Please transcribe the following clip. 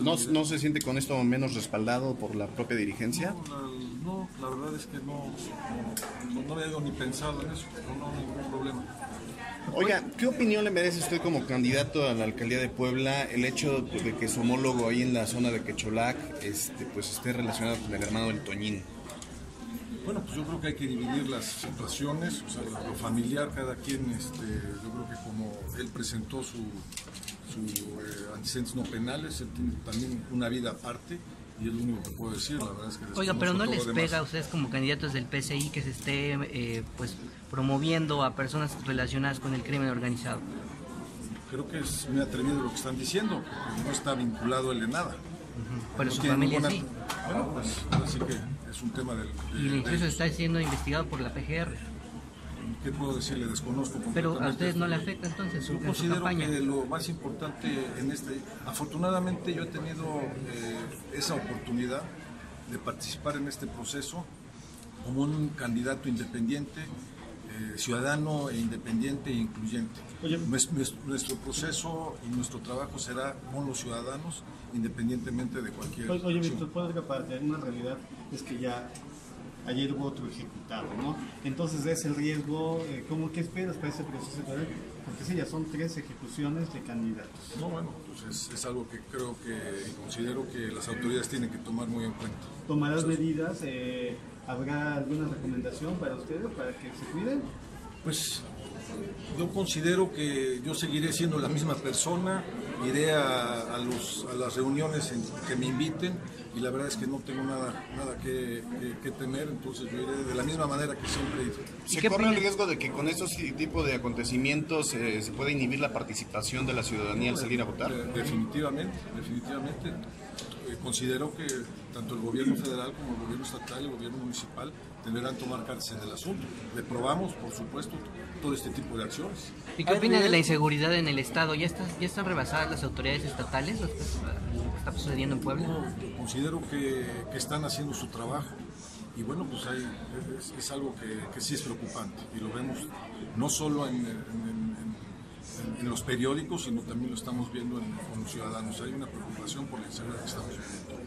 ¿No se siente con esto menos respaldado por la propia dirigencia? No, la verdad es que no había ni pensado en eso, no ningún problema. Oiga, ¿qué opinión le merece usted como candidato a la alcaldía de Puebla el hecho de que su homólogo ahí en la zona de Quecholac pues esté relacionado con el hermano del Toñín? Bueno, pues yo creo que hay que dividir las situaciones, o sea, lo familiar, cada quien, yo creo que como él presentó sus antecedentes no penales, él tiene también una vida aparte, y es lo único que puedo decir, la verdad es que... Oiga, pero ¿no les pega a ustedes como candidatos del PCI que se esté pues promoviendo a personas relacionadas con el crimen organizado? Creo que es muy atrevido lo que están diciendo, porque no está vinculado él de nada. Pero no su familia sí. Bueno, pues así que es un tema del... Y incluso está siendo investigado por la PGR. ¿Qué puedo decirle? Desconozco completamente. Pero a ustedes no le afecta entonces yo considero que lo más importante en afortunadamente yo he tenido esa oportunidad de participar en este proceso como un candidato independiente, ciudadano e independiente e incluyente. Nuestro proceso y nuestro trabajo será con los ciudadanos independientemente de cualquier Oye, Víctor, por otra parte, una realidad es que ya ayer hubo otro ejecutado, ¿no? Entonces es el riesgo, ¿qué esperas para ese proceso? Porque sí, ya son 3 ejecuciones de candidatos. No, bueno, pues es algo que creo que y considero que las autoridades tienen que tomar muy en cuenta. ¿Tomarás medidas? ¿Habrá alguna recomendación para ustedes para que se cuiden? Pues yo considero que yo seguiré siendo la misma persona, iré a las reuniones que me inviten y la verdad es que no tengo nada que temer, entonces yo iré de la misma manera que siempre he ido. ¿Se corre el riesgo de que con estos tipos de acontecimientos se pueda inhibir la participación de la ciudadanía al salir a votar? Definitivamente. Considero que tanto el gobierno federal como el gobierno estatal y el gobierno municipal deberán tomar cartas en el asunto. Reprobamos, por supuesto, todo este tipo de acciones. ¿Y qué opina de la inseguridad en el Estado? ¿Ya están rebasadas las autoridades estatales lo que está sucediendo en Puebla? Yo considero que están haciendo su trabajo y bueno, pues es algo que sí es preocupante y lo vemos no solo en los periódicos, sino también lo estamos viendo con los ciudadanos. Hay una preocupación por la inseguridad que estamos viviendo.